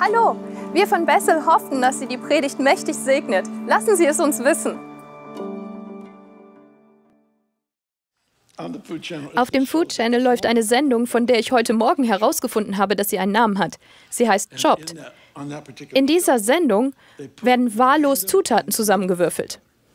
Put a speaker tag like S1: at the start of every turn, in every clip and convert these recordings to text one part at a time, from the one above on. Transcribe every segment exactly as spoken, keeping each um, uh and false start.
S1: Hallo, wir von Bethel hoffen, dass Sie die Predigt mächtig segnet. Lassen Sie es uns wissen. Auf dem Food Channel läuft eine Sendung, von der ich heute Morgen herausgefunden habe, dass sie einen Namen hat. Sie heißt Chopped. In dieser Sendung werden wahllos Zutaten zusammengewürfelt.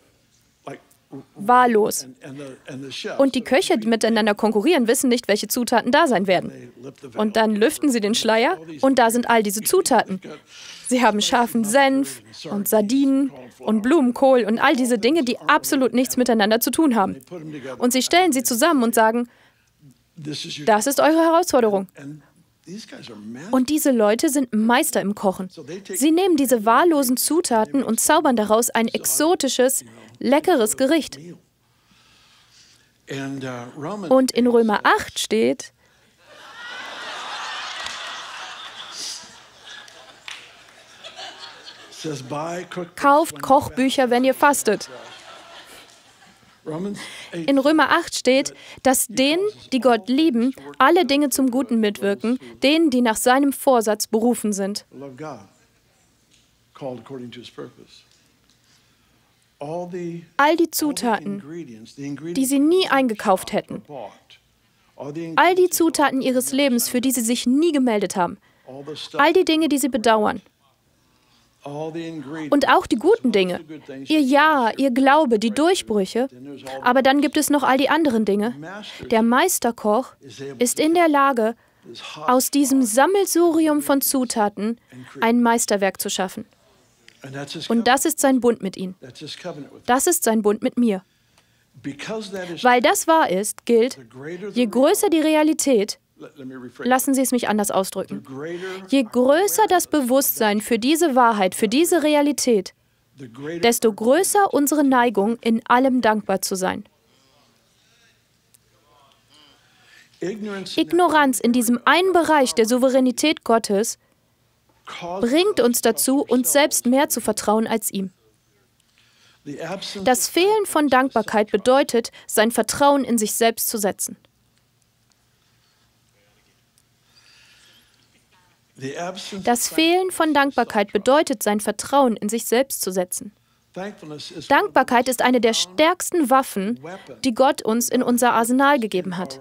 S1: Wahllos. Und die Köche, die miteinander konkurrieren, wissen nicht, welche Zutaten da sein werden. Und dann lüften sie den Schleier und da sind all diese Zutaten. Sie haben scharfen Senf und Sardinen und Blumenkohl und all diese Dinge, die absolut nichts miteinander zu tun haben. Und sie stellen sie zusammen und sagen, das ist eure Herausforderung. Und diese Leute sind Meister im Kochen. Sie nehmen diese wahllosen Zutaten und zaubern daraus ein exotisches, leckeres Gericht. Und in Römer acht steht, kauft Kochbücher, wenn ihr fastet. In Römer acht steht, dass denen, die Gott lieben, alle Dinge zum Guten mitwirken, denen, die nach seinem Vorsatz berufen sind. All die Zutaten, die sie nie eingekauft hätten, all die Zutaten ihres Lebens, für die sie sich nie gemeldet haben, all die Dinge, die sie bedauern, und auch die guten Dinge, ihr Ja, ihr Glaube, die Durchbrüche, aber dann gibt es noch all die anderen Dinge. Der Meisterkoch ist in der Lage, aus diesem Sammelsurium von Zutaten ein Meisterwerk zu schaffen. Und das ist sein Bund mit ihnen. Das ist sein Bund mit mir. Weil das wahr ist, gilt, je größer die Realität, lassen Sie es mich anders ausdrücken. Je größer das Bewusstsein für diese Wahrheit, für diese Realität, desto größer unsere Neigung, in allem dankbar zu sein. Ignoranz in diesem einen Bereich der Souveränität Gottes bringt uns dazu, uns selbst mehr zu vertrauen als ihm. Das Fehlen von Dankbarkeit bedeutet, sein Vertrauen in sich selbst zu setzen. Das Fehlen von Dankbarkeit bedeutet, sein Vertrauen in sich selbst zu setzen. Dankbarkeit ist eine der stärksten Waffen, die Gott uns in unser Arsenal gegeben hat.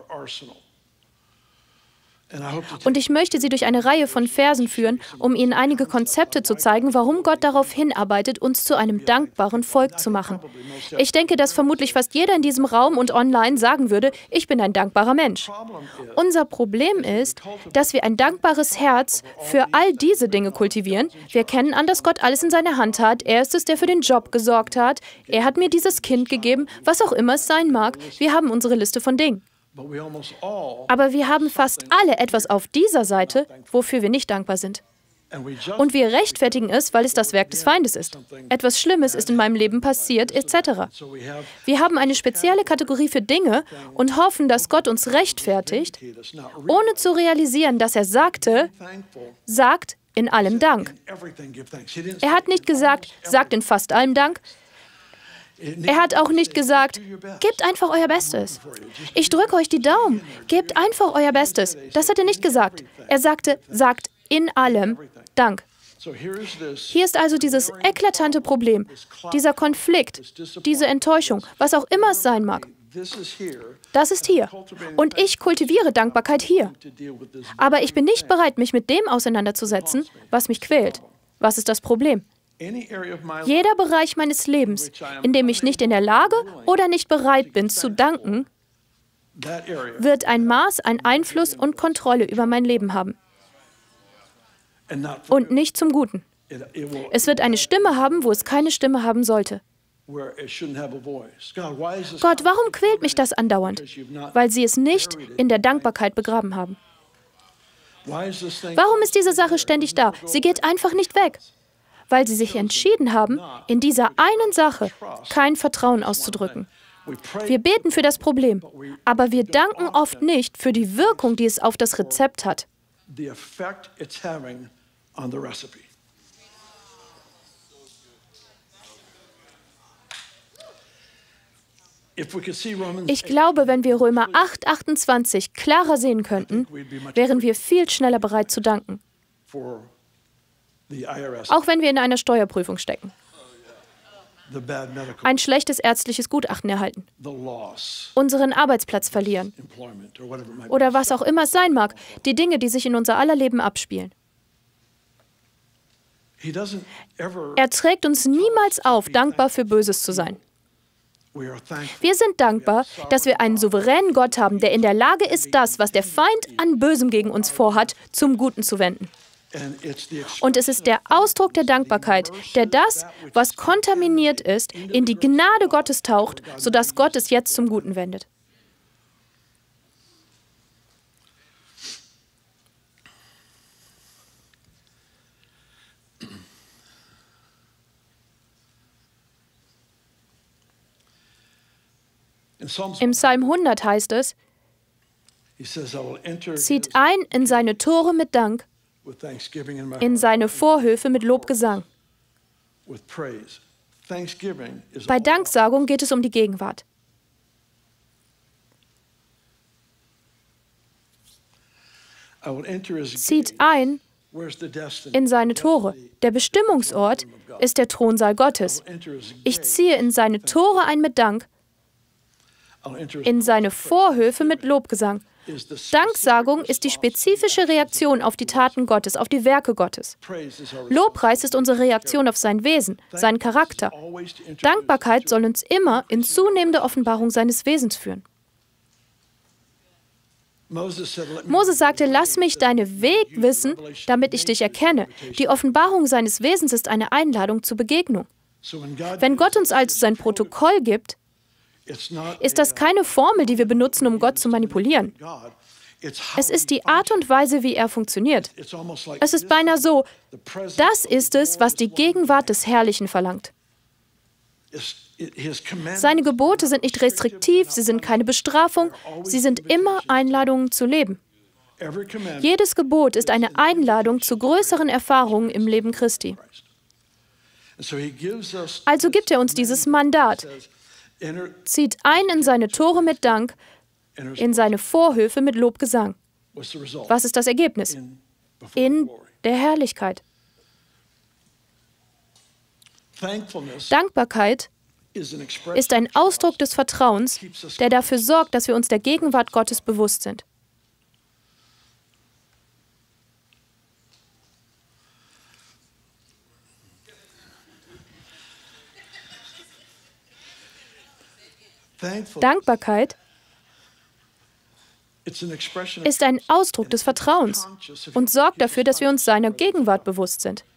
S1: Und ich möchte Sie durch eine Reihe von Versen führen, um Ihnen einige Konzepte zu zeigen, warum Gott darauf hinarbeitet, uns zu einem dankbaren Volk zu machen. Ich denke, dass vermutlich fast jeder in diesem Raum und online sagen würde, ich bin ein dankbarer Mensch. Unser Problem ist, dass wir ein dankbares Herz für all diese Dinge kultivieren. Wir kennen an, dass Gott alles in seiner Hand hat. Er ist es, der für den Job gesorgt hat. Er hat mir dieses Kind gegeben, was auch immer es sein mag. Wir haben unsere Liste von Dingen. Aber wir haben fast alle etwas auf dieser Seite, wofür wir nicht dankbar sind. Und wir rechtfertigen es, weil es das Werk des Feindes ist. Etwas Schlimmes ist in meinem Leben passiert, et cetera. Wir haben eine spezielle Kategorie für Dinge und hoffen, dass Gott uns rechtfertigt, ohne zu realisieren, dass er sagte, sagt in allem Dank. Er hat nicht gesagt, sagt in fast allem Dank. Er hat auch nicht gesagt, gebt einfach euer Bestes. Ich drücke euch die Daumen, gebt einfach euer Bestes. Das hat er nicht gesagt. Er sagte, sagt in allem Dank. Hier ist also dieses eklatante Problem, dieser Konflikt, diese Enttäuschung, was auch immer es sein mag. Das ist hier. Und ich kultiviere Dankbarkeit hier. Aber ich bin nicht bereit, mich mit dem auseinanderzusetzen, was mich quält. Was ist das Problem? Jeder Bereich meines Lebens, in dem ich nicht in der Lage oder nicht bereit bin zu danken, wird ein Maß an Einfluss und Kontrolle über mein Leben haben. Und nicht zum Guten. Es wird eine Stimme haben, wo es keine Stimme haben sollte. Gott, warum quält mich das andauernd? Weil Sie es nicht in der Dankbarkeit begraben haben. Warum ist diese Sache ständig da? Sie geht einfach nicht weg. Weil sie sich entschieden haben, in dieser einen Sache kein Vertrauen auszudrücken. Wir beten für das Problem, aber wir danken oft nicht für die Wirkung, die es auf das Rezept hat. Ich glaube, wenn wir Römer acht, achtundzwanzig klarer sehen könnten, wären wir viel schneller bereit zu danken. Auch wenn wir in einer Steuerprüfung stecken. Ein schlechtes ärztliches Gutachten erhalten. Unseren Arbeitsplatz verlieren. Oder was auch immer es sein mag. Die Dinge, die sich in unser aller Leben abspielen. Er trägt uns niemals auf, dankbar für Böses zu sein. Wir sind dankbar, dass wir einen souveränen Gott haben, der in der Lage ist, das, was der Feind an Bösem gegen uns vorhat, zum Guten zu wenden. Und es ist der Ausdruck der Dankbarkeit, der das, was kontaminiert ist, in die Gnade Gottes taucht, sodass Gott es jetzt zum Guten wendet. Im Psalm hundert heißt es, zieht ein in seine Tore mit Dank, in seine Vorhöfe mit Lobgesang. Bei Danksagung geht es um die Gegenwart. Zieht ein in seine Tore. Der Bestimmungsort ist der Thronsaal Gottes. Ich ziehe in seine Tore ein mit Dank, in seine Vorhöfe mit Lobgesang. Danksagung ist die spezifische Reaktion auf die Taten Gottes, auf die Werke Gottes. Lobpreis ist unsere Reaktion auf sein Wesen, seinen Charakter. Dankbarkeit soll uns immer in zunehmende Offenbarung seines Wesens führen. Mose sagte, lass mich deinen Weg wissen, damit ich dich erkenne. Die Offenbarung seines Wesens ist eine Einladung zur Begegnung. Wenn Gott uns also sein Protokoll gibt, ist das keine Formel, die wir benutzen, um Gott zu manipulieren. Es ist die Art und Weise, wie er funktioniert. Es ist beinahe so, das ist es, was die Gegenwart des Herrlichen verlangt. Seine Gebote sind nicht restriktiv, sie sind keine Bestrafung, sie sind immer Einladungen zu leben. Jedes Gebot ist eine Einladung zu größeren Erfahrungen im Leben Christi. Also gibt er uns dieses Mandat. Zieht ein in seine Tore mit Dank, in seine Vorhöfe mit Lobgesang. Was ist das Ergebnis? In der Herrlichkeit. Dankbarkeit ist ein Ausdruck des Vertrauens, der dafür sorgt, dass wir uns der Gegenwart Gottes bewusst sind. Dankbarkeit ist ein Ausdruck des Vertrauens und sorgt dafür, dass wir uns seiner Gegenwart bewusst sind.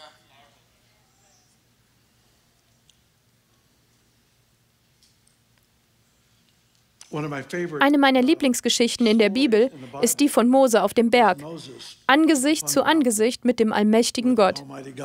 S1: Eine meiner Lieblingsgeschichten in der Bibel ist die von Mose auf dem Berg, Angesicht zu Angesicht mit dem allmächtigen Gott.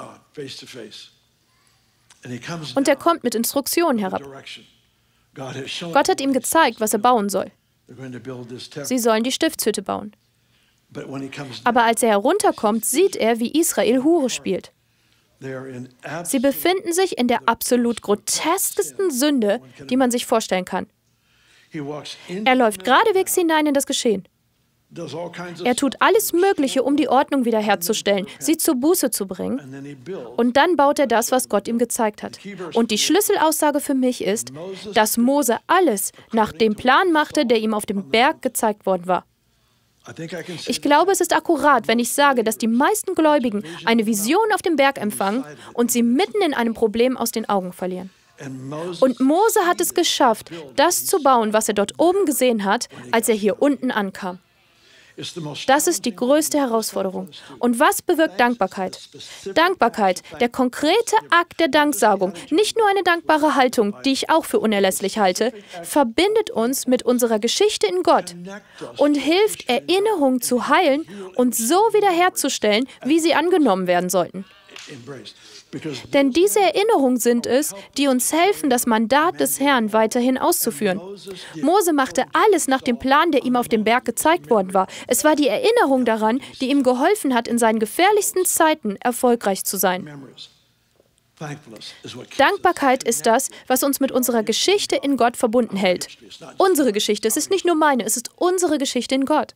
S1: Und er kommt mit Instruktionen herab. Gott hat ihm gezeigt, was er bauen soll. Sie sollen die Stiftshütte bauen. Aber als er herunterkommt, sieht er, wie Israel Hure spielt. Sie befinden sich in der absolut groteskesten Sünde, die man sich vorstellen kann. Er läuft geradewegs hinein in das Geschehen. Er tut alles Mögliche, um die Ordnung wiederherzustellen, sie zur Buße zu bringen. Und dann baut er das, was Gott ihm gezeigt hat. Und die Schlüsselaussage für mich ist, dass Mose alles nach dem Plan machte, der ihm auf dem Berg gezeigt worden war. Ich glaube, es ist akkurat, wenn ich sage, dass die meisten Gläubigen eine Vision auf dem Berg empfangen und sie mitten in einem Problem aus den Augen verlieren. Und Mose hat es geschafft, das zu bauen, was er dort oben gesehen hat, als er hier unten ankam. Das ist die größte Herausforderung. Und was bewirkt Dankbarkeit? Dankbarkeit, der konkrete Akt der Danksagung, nicht nur eine dankbare Haltung, die ich auch für unerlässlich halte, verbindet uns mit unserer Geschichte in Gott und hilft, Erinnerungen zu heilen und so wiederherzustellen, wie sie angenommen werden sollten. Denn diese Erinnerungen sind es, die uns helfen, das Mandat des Herrn weiterhin auszuführen. Mose machte alles nach dem Plan, der ihm auf dem Berg gezeigt worden war. Es war die Erinnerung daran, die ihm geholfen hat, in seinen gefährlichsten Zeiten erfolgreich zu sein. Dankbarkeit ist das, was uns mit unserer Geschichte in Gott verbunden hält. Unsere Geschichte, es ist nicht nur meine, es ist unsere Geschichte in Gott.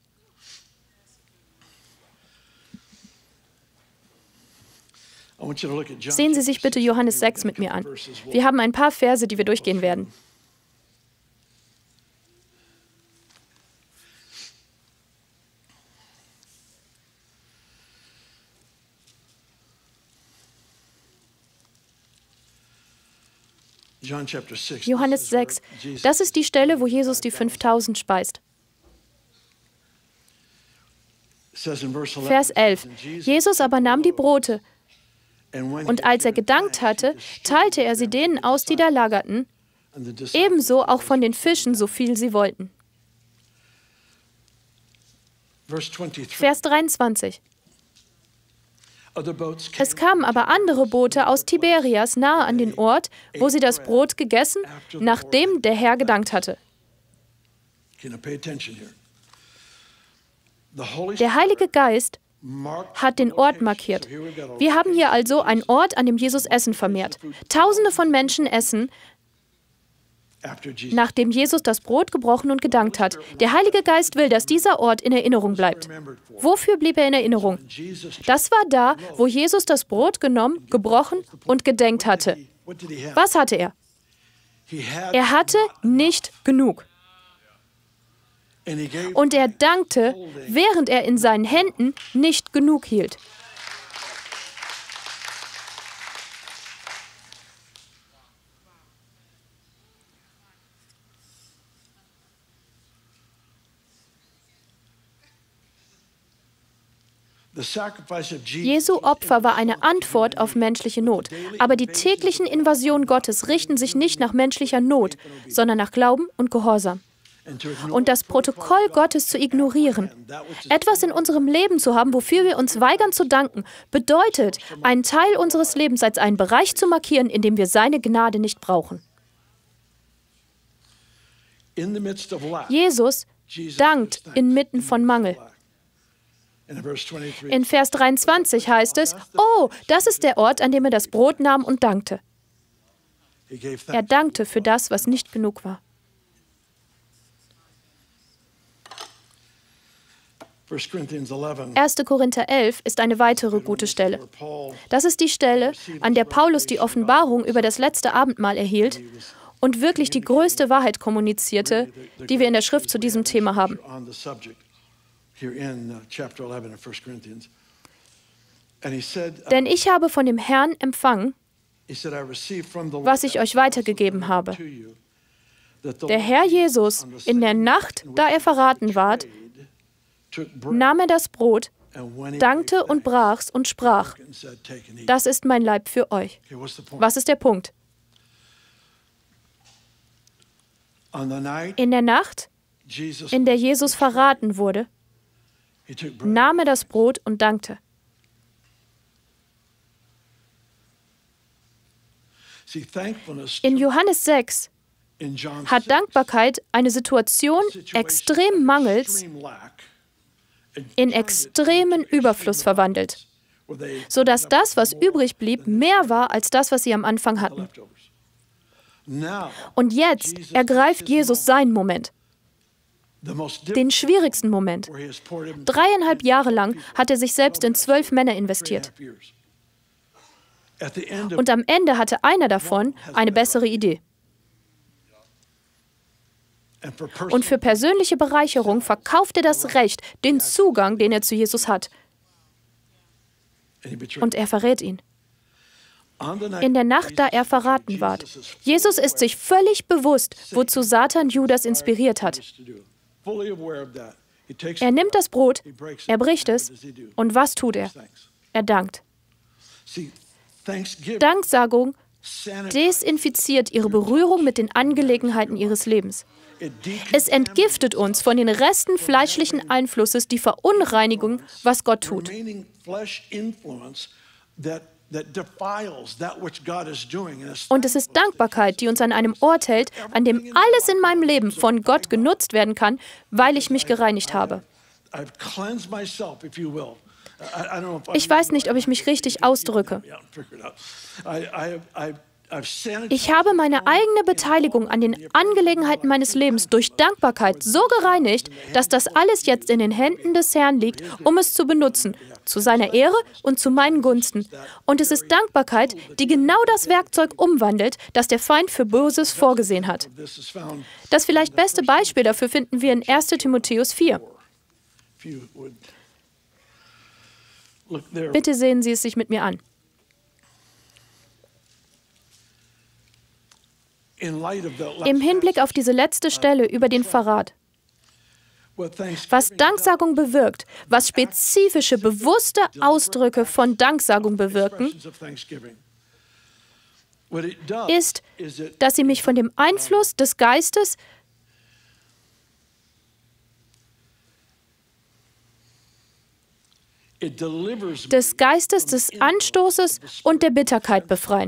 S1: Sehen Sie sich bitte Johannes sechs mit mir an. Wir haben ein paar Verse, die wir durchgehen werden. Johannes sechs, das ist die Stelle, wo Jesus die fünftausend speist. Vers elf. Jesus aber nahm die Brote, und als er gedankt hatte, teilte er sie denen aus, die da lagerten, ebenso auch von den Fischen, so viel sie wollten. Vers dreiundzwanzig. Es kamen aber andere Boote aus Tiberias nahe an den Ort, wo sie das Brot gegessen, nachdem der Herr gedankt hatte. Der Heilige Geist hat den Ort markiert. Wir haben hier also einen Ort, an dem Jesus Essen vermehrt. Tausende von Menschen essen, nachdem Jesus das Brot gebrochen und gedankt hat. Der Heilige Geist will, dass dieser Ort in Erinnerung bleibt. Wofür blieb er in Erinnerung? Das war da, wo Jesus das Brot genommen, gebrochen und gedenkt hatte. Was hatte er? Er hatte nicht genug. Und er dankte, während er in seinen Händen nicht genug hielt. Jesu Opfer war eine Antwort auf menschliche Not. Aber die täglichen Invasionen Gottes richten sich nicht nach menschlicher Not, sondern nach Glauben und Gehorsam. Und das Protokoll Gottes zu ignorieren, etwas in unserem Leben zu haben, wofür wir uns weigern zu danken, bedeutet, einen Teil unseres Lebens als einen Bereich zu markieren, in dem wir seine Gnade nicht brauchen. Jesus dankt inmitten von Mangel. In Vers dreiundzwanzig heißt es, oh, das ist der Ort, an dem er das Brot nahm und dankte. Er dankte für das, was nicht genug war. erster Korinther elf ist eine weitere gute Stelle. Das ist die Stelle, an der Paulus die Offenbarung über das letzte Abendmahl erhielt und wirklich die größte Wahrheit kommunizierte, die wir in der Schrift zu diesem Thema haben. Denn ich habe von dem Herrn empfangen, was ich euch weitergegeben habe. Der Herr Jesus, in der Nacht, da er verraten ward, nahm er das Brot, dankte und brach's und sprach, das ist mein Leib für euch. Was ist der Punkt? In der Nacht, in der Jesus verraten wurde, nahm er das Brot und dankte. In Johannes sechs hat Dankbarkeit eine Situation extremen Mangels in extremen Überfluss verwandelt, sodass das, was übrig blieb, mehr war als das, was sie am Anfang hatten. Und jetzt ergreift Jesus seinen Moment, den schwierigsten Moment. Dreieinhalb Jahre lang hat er sich selbst in zwölf Männer investiert. Und am Ende hatte einer davon eine bessere Idee. Und für persönliche Bereicherung verkauft er das Recht, den Zugang, den er zu Jesus hat. Und er verrät ihn. In der Nacht, da er verraten ward. Jesus ist sich völlig bewusst, wozu Satan Judas inspiriert hat. Er nimmt das Brot, er bricht es, und was tut er? Er dankt. Danksagung desinfiziert ihre Berührung mit den Angelegenheiten ihres Lebens. Es entgiftet uns von den Resten fleischlichen Einflusses, die Verunreinigung, was Gott tut. Und es ist Dankbarkeit, die uns an einem Ort hält, an dem alles in meinem Leben von Gott genutzt werden kann, weil ich mich gereinigt habe. Ich weiß nicht, ob ich mich richtig ausdrücke. Ich habe meine eigene Beteiligung an den Angelegenheiten meines Lebens durch Dankbarkeit so gereinigt, dass das alles jetzt in den Händen des Herrn liegt, um es zu benutzen, zu seiner Ehre und zu meinen Gunsten. Und es ist Dankbarkeit, die genau das Werkzeug umwandelt, das der Feind für Böses vorgesehen hat. Das vielleicht beste Beispiel dafür finden wir in erster Timotheus vier. Bitte sehen Sie es sich mit mir an. Im Hinblick auf diese letzte Stelle über den Verrat, was Danksagung bewirkt, was spezifische, bewusste Ausdrücke von Danksagung bewirken, ist, dass sie mich von dem Einfluss des Geistes des Geistes des Anstoßes und der Bitterkeit befreien.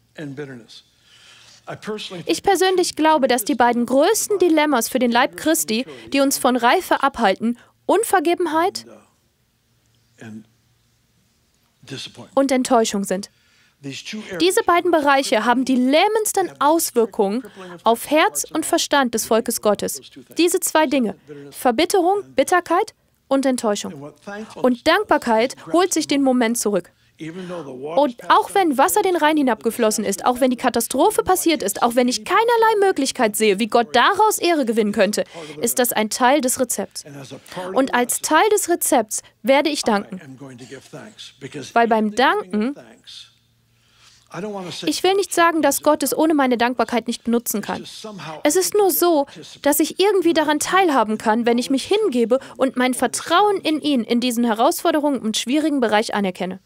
S1: Ich persönlich glaube, dass die beiden größten Dilemmas für den Leib Christi, die uns von Reife abhalten, Unvergebenheit und Enttäuschung sind. Diese beiden Bereiche haben die lähmendsten Auswirkungen auf Herz und Verstand des Volkes Gottes. Diese zwei Dinge, Verbitterung, Bitterkeit und Enttäuschung. Und Dankbarkeit holt sich den Moment zurück. Und auch wenn Wasser den Rhein hinabgeflossen ist, auch wenn die Katastrophe passiert ist, auch wenn ich keinerlei Möglichkeit sehe, wie Gott daraus Ehre gewinnen könnte, ist das ein Teil des Rezepts. Und als Teil des Rezepts werde ich danken. Weil beim Danken, ich will nicht sagen, dass Gott es ohne meine Dankbarkeit nicht benutzen kann. Es ist nur so, dass ich irgendwie daran teilhaben kann, wenn ich mich hingebe und mein Vertrauen in ihn in diesen Herausforderungen und schwierigen Bereich anerkenne.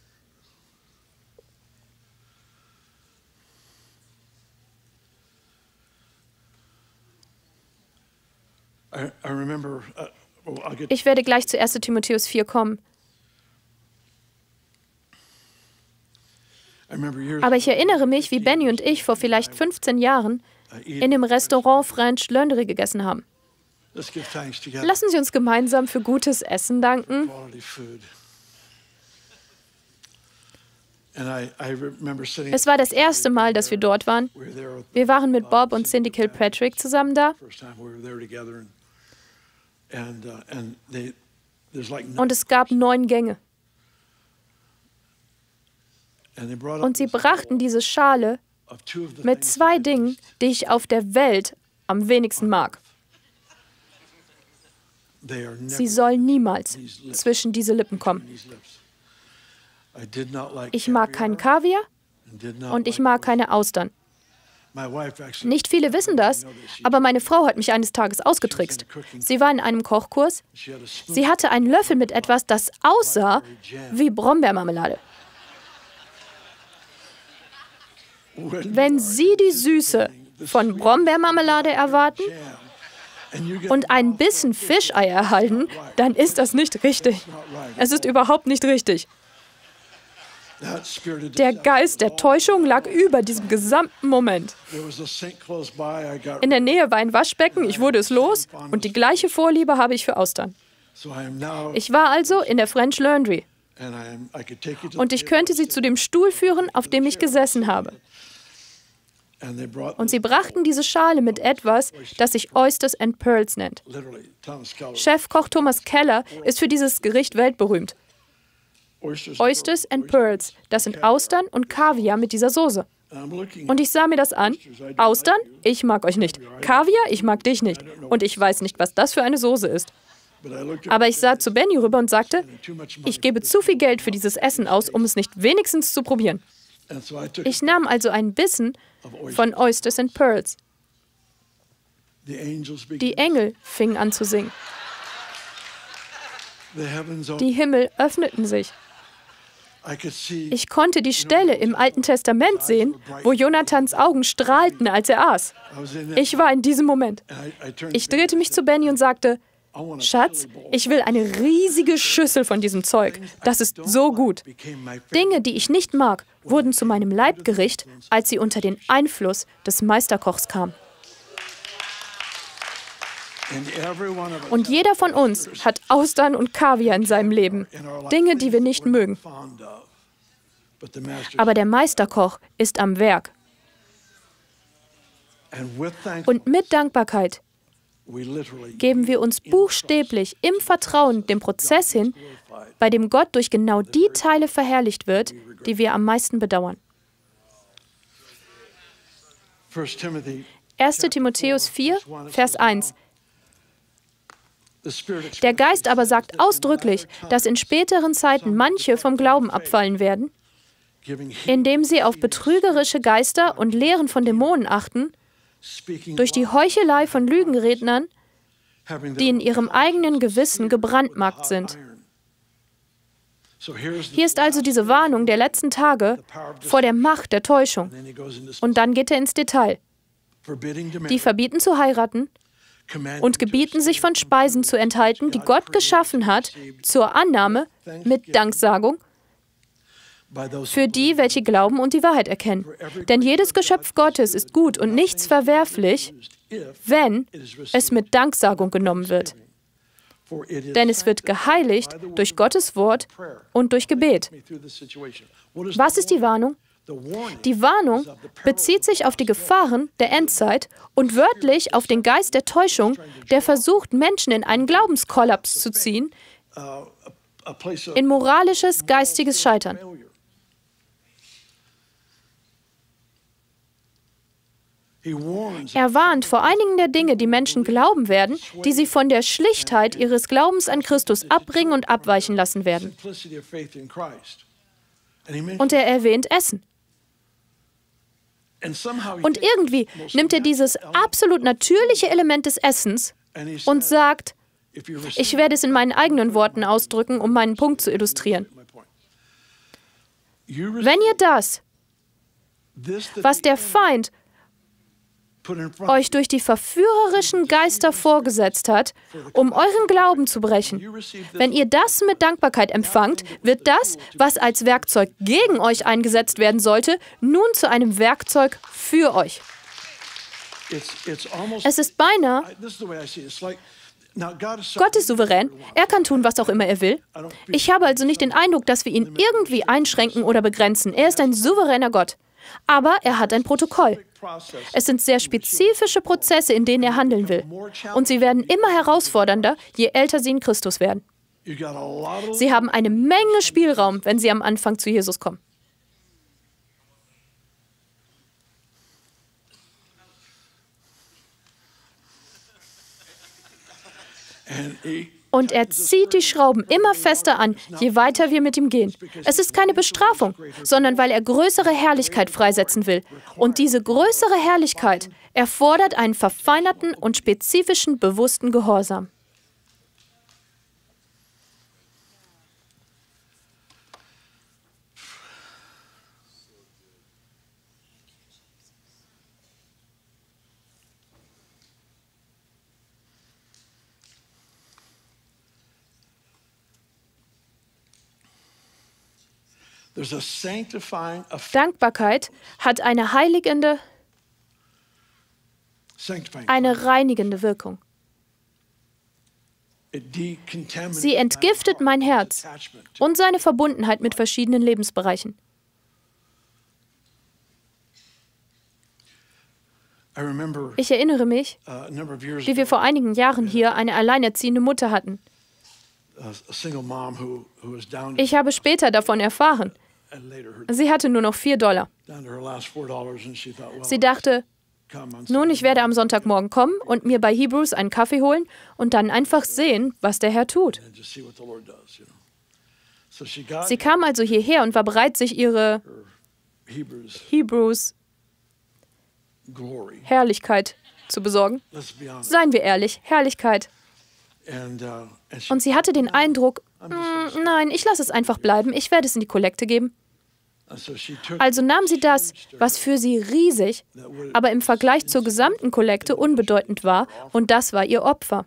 S1: Ich werde gleich zu erster Timotheus vier kommen. Aber ich erinnere mich, wie Benny und ich vor vielleicht fünfzehn Jahren in dem Restaurant French Laundry gegessen haben. Lassen Sie uns gemeinsam für gutes Essen danken. Es war das erste Mal, dass wir dort waren. Wir waren mit Bob und Cindy Kilpatrick zusammen da. Und es gab neun Gänge. Und sie brachten diese Schale mit zwei Dingen, die ich auf der Welt am wenigsten mag. Sie soll niemals zwischen diese Lippen kommen. Ich mag keinen Kaviar und ich mag keine Austern. Nicht viele wissen das, aber meine Frau hat mich eines Tages ausgetrickst. Sie war in einem Kochkurs. Sie hatte einen Löffel mit etwas, das aussah wie Brombeermarmelade. Wenn Sie die Süße von Brombeermarmelade erwarten und ein Bissen Fischei erhalten, dann ist das nicht richtig. Es ist überhaupt nicht richtig. Der Geist der Täuschung lag über diesem gesamten Moment. In der Nähe war ein Waschbecken, ich wurde es los und die gleiche Vorliebe habe ich für Austern. Ich war also in der French Laundry und ich könnte Sie zu dem Stuhl führen, auf dem ich gesessen habe. Und sie brachten diese Schale mit etwas, das sich Oysters and Pearls nennt. Chefkoch Thomas Keller ist für dieses Gericht weltberühmt. Oysters and Pearls, das sind Austern und Kaviar mit dieser Soße. Und ich sah mir das an. Austern? Ich mag euch nicht. Kaviar? Ich mag dich nicht. Und ich weiß nicht, was das für eine Soße ist. Aber ich sah zu Benny rüber und sagte, ich gebe zu viel Geld für dieses Essen aus, um es nicht wenigstens zu probieren. Ich nahm also einen Bissen von Oysters and Pearls. Die Engel fingen an zu singen. Die Himmel öffneten sich. Ich konnte die Stelle im Alten Testament sehen, wo Jonathans Augen strahlten, als er aß. Ich war in diesem Moment. Ich drehte mich zu Benny und sagte, Schatz, ich will eine riesige Schüssel von diesem Zeug. Das ist so gut. Dinge, die ich nicht mag, wurden zu meinem Leibgericht, als sie unter den Einfluss des Meisterkochs kamen. Und jeder von uns hat Austern und Kaviar in seinem Leben. Dinge, die wir nicht mögen. Aber der Meisterkoch ist am Werk. Und mit Dankbarkeit geben wir uns buchstäblich im Vertrauen dem Prozess hin, bei dem Gott durch genau die Teile verherrlicht wird, die wir am meisten bedauern. erster Timotheus vier, Vers eins. Der Geist aber sagt ausdrücklich, dass in späteren Zeiten manche vom Glauben abfallen werden, indem sie auf betrügerische Geister und Lehren von Dämonen achten, durch die Heuchelei von Lügenrednern, die in ihrem eigenen Gewissen gebrandmarkt sind. Hier ist also diese Warnung der letzten Tage vor der Macht der Täuschung. Und dann geht er ins Detail. Die verbieten zu heiraten und gebieten sich von Speisen zu enthalten, die Gott geschaffen hat, zur Annahme mit Danksagung für die, welche glauben und die Wahrheit erkennen. Denn jedes Geschöpf Gottes ist gut und nichts verwerflich, wenn es mit Danksagung genommen wird. Denn es wird geheiligt durch Gottes Wort und durch Gebet. Was ist die Warnung? Die Warnung bezieht sich auf die Gefahren der Endzeit und wörtlich auf den Geist der Täuschung, der versucht, Menschen in einen Glaubenskollaps zu ziehen, in moralisches, geistiges Scheitern. Er warnt vor einigen der Dinge, die Menschen glauben werden, die sie von der Schlichtheit ihres Glaubens an Christus abbringen und abweichen lassen werden. Und er erwähnt Essen. Und irgendwie nimmt er dieses absolut natürliche Element des Essens und sagt, ich werde es in meinen eigenen Worten ausdrücken, um meinen Punkt zu illustrieren. Wenn ihr das, was der Feind euch durch die verführerischen Geister vorgesetzt hat, um euren Glauben zu brechen. Wenn ihr das mit Dankbarkeit empfangt, wird das, was als Werkzeug gegen euch eingesetzt werden sollte, nun zu einem Werkzeug für euch. Es ist beinahe, Gott ist souverän, er kann tun, was auch immer er will. Ich habe also nicht den Eindruck, dass wir ihn irgendwie einschränken oder begrenzen. Er ist ein souveräner Gott. Aber er hat ein Protokoll. Es sind sehr spezifische Prozesse, in denen er handeln will. Und sie werden immer herausfordernder, je älter sie in Christus werden. Sie haben eine Menge Spielraum, wenn sie am Anfang zu Jesus kommen. Und er zieht die Schrauben immer fester an, je weiter wir mit ihm gehen. Es ist keine Bestrafung, sondern weil er größere Herrlichkeit freisetzen will. Und diese größere Herrlichkeit erfordert einen verfeinerten und spezifischen, bewussten Gehorsam. Dankbarkeit hat eine heiligende, eine reinigende Wirkung. Sie entgiftet mein Herz und seine Verbundenheit mit verschiedenen Lebensbereichen. Ich erinnere mich, wie wir vor einigen Jahren hier eine alleinerziehende Mutter hatten. Ich habe später davon erfahren. Sie hatte nur noch vier Dollar. Sie dachte, nun, ich werde am Sonntagmorgen kommen und mir bei Hebrews einen Kaffee holen und dann einfach sehen, was der Herr tut. Sie kam also hierher und war bereit, sich ihre Hebrews Herrlichkeit zu besorgen. Seien wir ehrlich, Herrlichkeit. Und sie hatte den Eindruck, nein, ich lasse es einfach bleiben, ich werde es in die Kollekte geben. Also nahm sie das, was für sie riesig, aber im Vergleich zur gesamten Kollekte unbedeutend war, und das war ihr Opfer.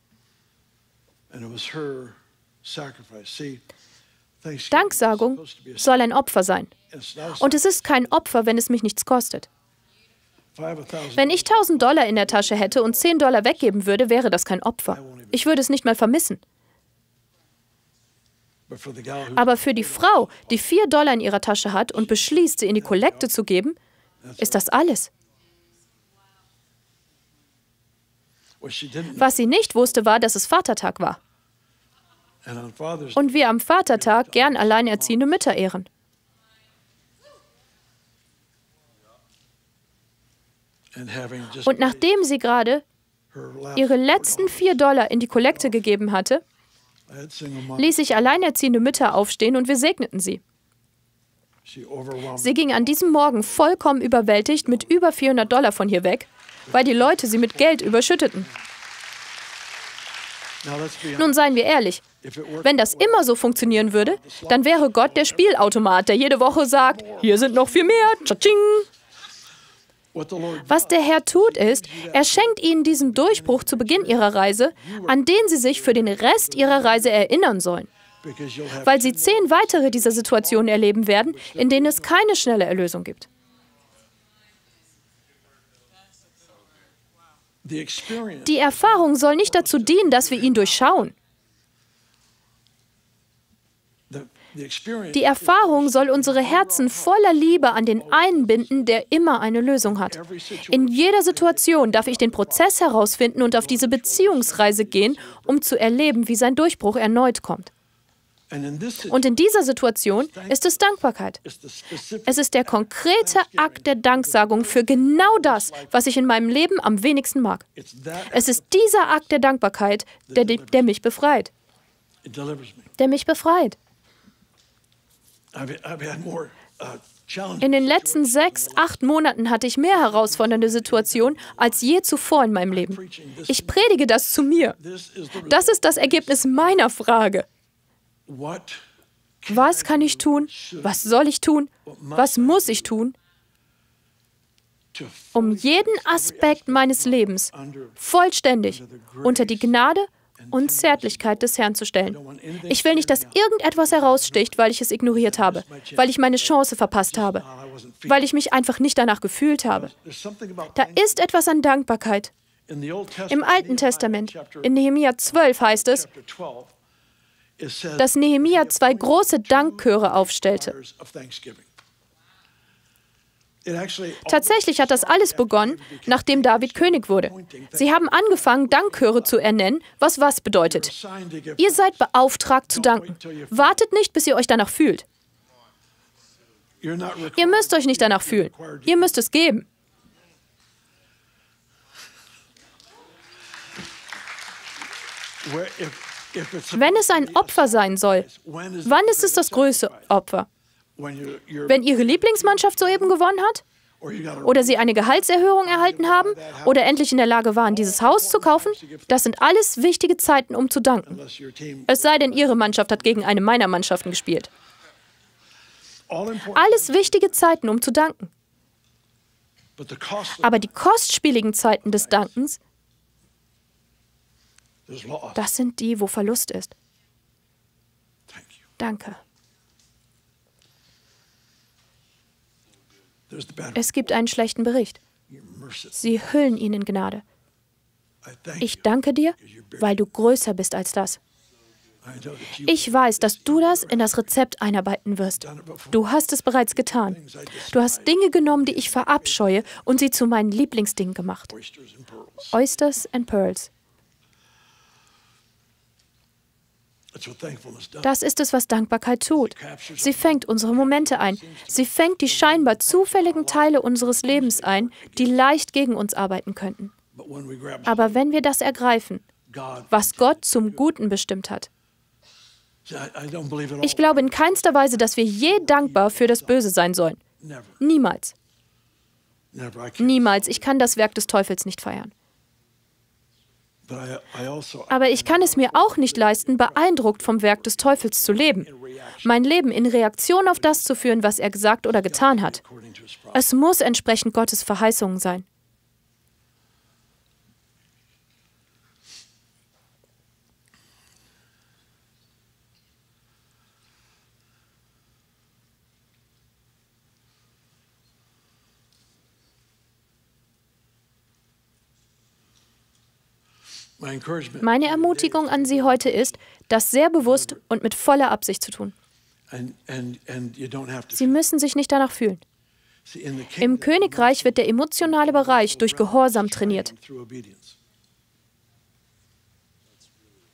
S1: Danksagung soll ein Opfer sein. Und es ist kein Opfer, wenn es mich nichts kostet. Wenn ich tausend Dollar in der Tasche hätte und zehn Dollar weggeben würde, wäre das kein Opfer. Ich würde es nicht mal vermissen. Aber für die Frau, die vier Dollar in ihrer Tasche hat und beschließt, sie in die Kollekte zu geben, ist das alles. Was sie nicht wusste, war, dass es Vatertag war. Und wir am Vatertag gern alleinerziehende Mütter ehren. Und nachdem sie gerade ihre letzten vier Dollar in die Kollekte gegeben hatte, ließ ich alleinerziehende Mütter aufstehen und wir segneten sie. Sie ging an diesem Morgen vollkommen überwältigt mit über vierhundert Dollar von hier weg, weil die Leute sie mit Geld überschütteten. Nun seien wir ehrlich, wenn das immer so funktionieren würde, dann wäre Gott der Spielautomat, der jede Woche sagt, hier sind noch viel mehr, tschatsching. Was der Herr tut ist, er schenkt ihnen diesen Durchbruch zu Beginn ihrer Reise, an den sie sich für den Rest ihrer Reise erinnern sollen. Weil sie zehn weitere dieser Situationen erleben werden, in denen es keine schnelle Erlösung gibt. Die Erfahrung soll nicht dazu dienen, dass wir ihn durchschauen. Die Erfahrung soll unsere Herzen voller Liebe an den einen binden, der immer eine Lösung hat. In jeder Situation darf ich den Prozess herausfinden und auf diese Beziehungsreise gehen, um zu erleben, wie sein Durchbruch erneut kommt. Und in dieser Situation ist es Dankbarkeit. Es ist der konkrete Akt der Danksagung für genau das, was ich in meinem Leben am wenigsten mag. Es ist dieser Akt der Dankbarkeit, der, der mich befreit. Der mich befreit. In den letzten sechs, acht Monaten hatte ich mehr herausfordernde Situationen als je zuvor in meinem Leben. Ich predige das zu mir. Das ist das Ergebnis meiner Frage. Was kann ich tun? Was soll ich tun? Was muss ich tun, um jeden Aspekt meines Lebens vollständig unter die Gnade und Zärtlichkeit des Herrn zu stellen? Ich will nicht, dass irgendetwas heraussticht, weil ich es ignoriert habe, weil ich meine Chance verpasst habe, weil ich mich einfach nicht danach gefühlt habe. Da ist etwas an Dankbarkeit. Im Alten Testament, in Nehemia zwölf heißt es, dass Nehemia zwei große Dankchöre aufstellte. Tatsächlich hat das alles begonnen, nachdem David König wurde. Sie haben angefangen, Dankchöre zu ernennen, was was bedeutet. Ihr seid beauftragt zu danken. Wartet nicht, bis ihr euch danach fühlt. Ihr müsst euch nicht danach fühlen. Ihr müsst es geben. Wenn es ein Opfer sein soll, wann ist es das größte Opfer? Wenn Ihre Lieblingsmannschaft soeben gewonnen hat? Oder Sie eine Gehaltserhöhung erhalten haben? Oder endlich in der Lage waren, dieses Haus zu kaufen? Das sind alles wichtige Zeiten, um zu danken. Es sei denn, Ihre Mannschaft hat gegen eine meiner Mannschaften gespielt. Alles wichtige Zeiten, um zu danken. Aber die kostspieligen Zeiten des Dankens, das sind die, wo Verlust ist. Danke. Es gibt einen schlechten Bericht. Sie hüllen ihn in Gnade. Ich danke dir, weil du größer bist als das. Ich weiß, dass du das in das Rezept einarbeiten wirst. Du hast es bereits getan. Du hast Dinge genommen, die ich verabscheue, und sie zu meinen Lieblingsdingen gemacht. Oysters and Pearls. Das ist es, was Dankbarkeit tut. Sie fängt unsere Momente ein. Sie fängt die scheinbar zufälligen Teile unseres Lebens ein, die leicht gegen uns arbeiten könnten. Aber wenn wir das ergreifen, was Gott zum Guten bestimmt hat, ich glaube in keinster Weise, dass wir je dankbar für das Böse sein sollen. Niemals. Niemals. Ich kann das Werk des Teufels nicht feiern. Aber ich kann es mir auch nicht leisten, beeindruckt vom Werk des Teufels zu leben. Mein Leben in Reaktion auf das zu führen, was er gesagt oder getan hat. Es muss entsprechend Gottes Verheißungen sein. Meine Ermutigung an Sie heute ist, das sehr bewusst und mit voller Absicht zu tun. Sie müssen sich nicht danach fühlen. Im Königreich wird der emotionale Bereich durch Gehorsam trainiert.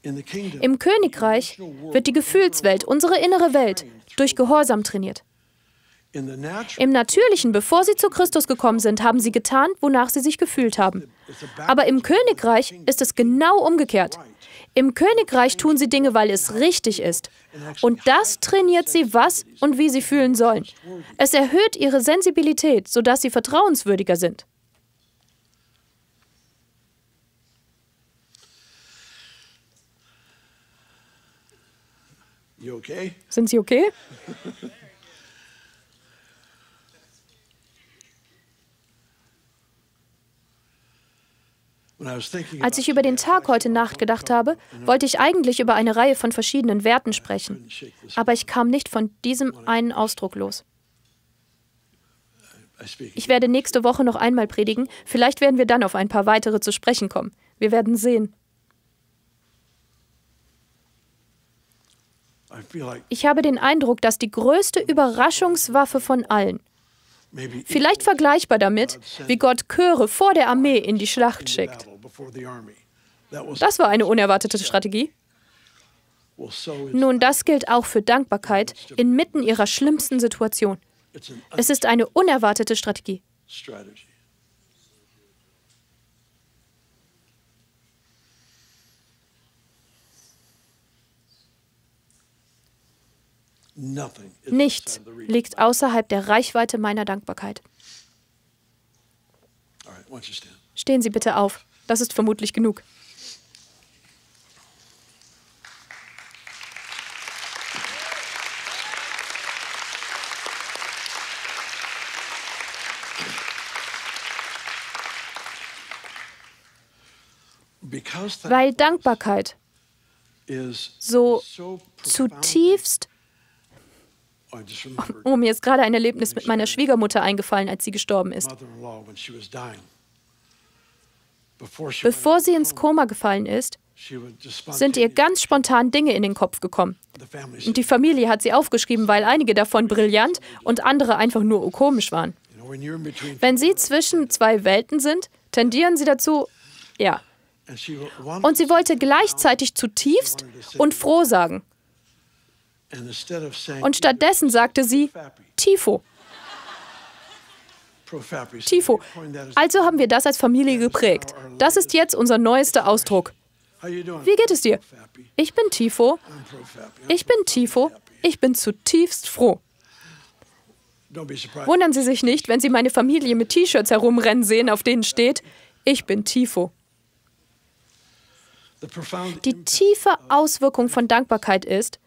S1: Im Königreich wird die Gefühlswelt, unsere innere Welt, durch Gehorsam trainiert. Im Natürlichen, bevor sie zu Christus gekommen sind, haben sie getan, wonach sie sich gefühlt haben. Aber im Königreich ist es genau umgekehrt. Im Königreich tun sie Dinge, weil es richtig ist. Und das trainiert sie, was und wie sie fühlen sollen. Es erhöht ihre Sensibilität, sodass sie vertrauenswürdiger sind. Sind Sie okay? Als ich über den Tag heute Nacht gedacht habe, wollte ich eigentlich über eine Reihe von verschiedenen Werten sprechen. Aber ich kam nicht von diesem einen Ausdruck los. Ich werde nächste Woche noch einmal predigen. Vielleicht werden wir dann auf ein paar weitere zu sprechen kommen. Wir werden sehen. Ich habe den Eindruck, dass die größte Überraschungswaffe von allen, vielleicht vergleichbar damit, wie Gott Chöre vor der Armee in die Schlacht schickt. Das war eine unerwartete Strategie. Nun, das gilt auch für Dankbarkeit inmitten ihrer schlimmsten Situation. Es ist eine unerwartete Strategie. Nichts liegt außerhalb der Reichweite meiner Dankbarkeit. Stehen Sie bitte auf. Das ist vermutlich genug. Weil Dankbarkeit so zutiefst... Oh, mir ist gerade ein Erlebnis mit meiner Schwiegermutter eingefallen, als sie gestorben ist. Bevor sie ins Koma gefallen ist, sind ihr ganz spontan Dinge in den Kopf gekommen. Und die Familie hat sie aufgeschrieben, weil einige davon brillant und andere einfach nur komisch waren. Wenn Sie zwischen zwei Welten sind, tendieren Sie dazu, ja. Und sie wollte gleichzeitig zutiefst und froh sagen. Und stattdessen sagte sie Tifo. Tifo. Also haben wir das als Familie geprägt. Das ist jetzt unser neuester Ausdruck. Wie geht es dir? Ich bin Tifo. Ich bin Tifo. Ich bin zutiefst froh. Wundern Sie sich nicht, wenn Sie meine Familie mit T-Shirts herumrennen sehen, auf denen steht, ich bin Tifo. Die tiefe Auswirkung von Dankbarkeit ist,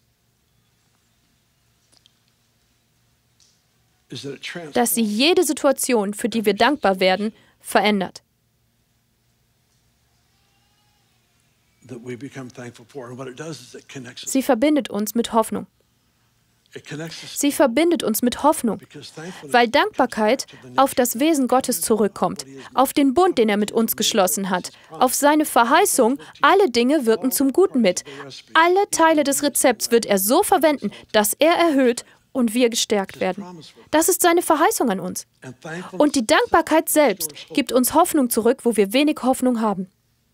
S1: dass sie jede Situation, für die wir dankbar werden, verändert. Sie verbindet uns mit Hoffnung. Sie verbindet uns mit Hoffnung, weil Dankbarkeit auf das Wesen Gottes zurückkommt, auf den Bund, den er mit uns geschlossen hat, auf seine Verheißung, alle Dinge wirken zum Guten mit. Alle Teile des Rezepts wird er so verwenden, dass er erhöht und wir gestärkt werden. Das ist seine Verheißung an uns. Und die Dankbarkeit selbst gibt uns Hoffnung zurück, wo wir wenig Hoffnung haben.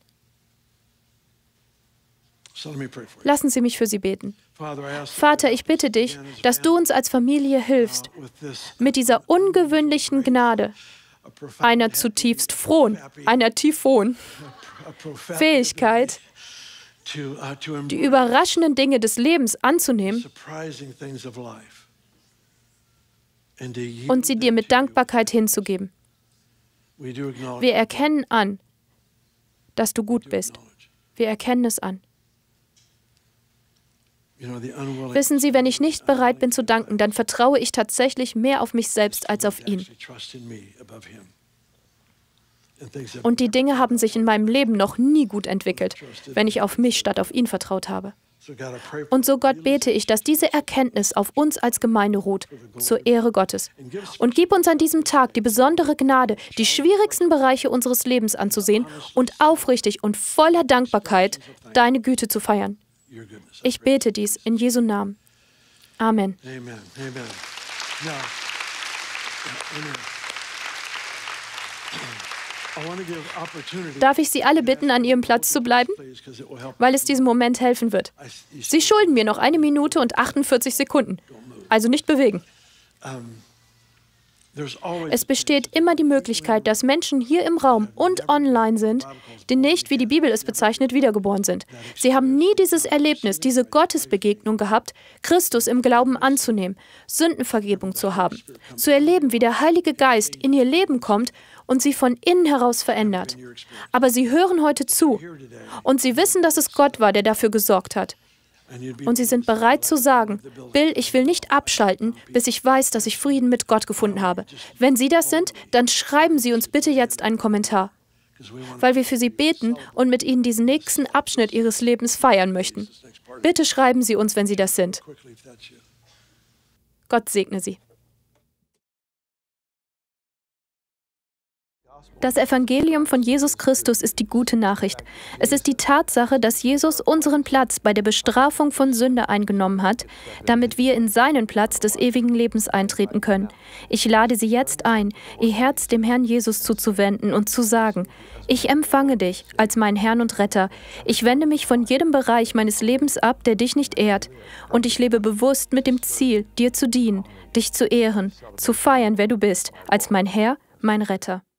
S1: Lassen Sie mich für Sie beten. Vater, ich bitte dich, dass du uns als Familie hilfst, mit dieser ungewöhnlichen Gnade, einer zutiefst frohen, einer Tifon Fähigkeit, die überraschenden Dinge des Lebens anzunehmen und sie dir mit Dankbarkeit hinzugeben. Wir erkennen an, dass du gut bist. Wir erkennen es an. Wissen Sie, wenn ich nicht bereit bin zu danken, dann vertraue ich tatsächlich mehr auf mich selbst als auf ihn. Und die Dinge haben sich in meinem Leben noch nie gut entwickelt, wenn ich auf mich statt auf ihn vertraut habe. Und so, Gott, bete ich, dass diese Erkenntnis auf uns als Gemeinde ruht, zur Ehre Gottes. Und gib uns an diesem Tag die besondere Gnade, die schwierigsten Bereiche unseres Lebens anzusehen und aufrichtig und voller Dankbarkeit deine Güte zu feiern. Ich bete dies in Jesu Namen. Amen. Darf ich Sie alle bitten, an Ihrem Platz zu bleiben? Weil es diesem Moment helfen wird. Sie schulden mir noch eine Minute und achtundvierzig Sekunden. Also nicht bewegen. Es besteht immer die Möglichkeit, dass Menschen hier im Raum und online sind, die nicht, wie die Bibel es bezeichnet, wiedergeboren sind. Sie haben nie dieses Erlebnis, diese Gottesbegegnung gehabt, Christus im Glauben anzunehmen, Sündenvergebung zu haben, zu erleben, wie der Heilige Geist in ihr Leben kommt und sie von innen heraus verändert. Aber sie hören heute zu und sie wissen, dass es Gott war, der dafür gesorgt hat. Und sie sind bereit zu sagen, Bill, ich will nicht abschalten, bis ich weiß, dass ich Frieden mit Gott gefunden habe. Wenn Sie das sind, dann schreiben Sie uns bitte jetzt einen Kommentar, weil wir für Sie beten und mit Ihnen diesen nächsten Abschnitt Ihres Lebens feiern möchten. Bitte schreiben Sie uns, wenn Sie das sind. Gott segne Sie. Das Evangelium von Jesus Christus ist die gute Nachricht. Es ist die Tatsache, dass Jesus unseren Platz bei der Bestrafung von Sünde eingenommen hat, damit wir in seinen Platz des ewigen Lebens eintreten können. Ich lade Sie jetzt ein, Ihr Herz dem Herrn Jesus zuzuwenden und zu sagen, ich empfange dich als meinen Herrn und Retter. Ich wende mich von jedem Bereich meines Lebens ab, der dich nicht ehrt. Und ich lebe bewusst mit dem Ziel, dir zu dienen, dich zu ehren, zu feiern, wer du bist, als mein Herr, mein Retter.